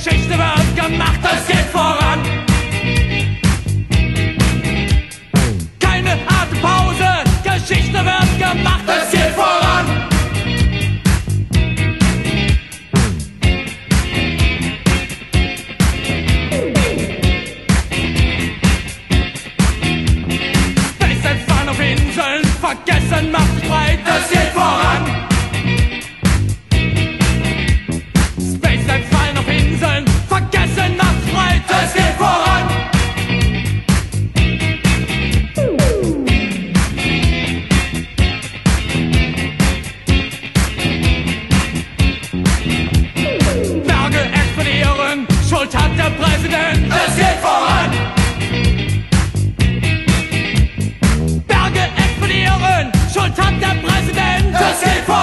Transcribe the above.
Geschichte wird gemacht, es geht voran. Keine Atempause, Geschichte wird gemacht, es geht voran. SpaceX fahren auf Inseln, vergessen macht sich breit, es geht voran. SpaceX fallen auf Inseln, vergessen macht sich breit, es geht voran. Berge explodieren, Schuld hat der Präsident, es geht voran. Berge explodieren, Schuld hat der Präsident, es geht voran.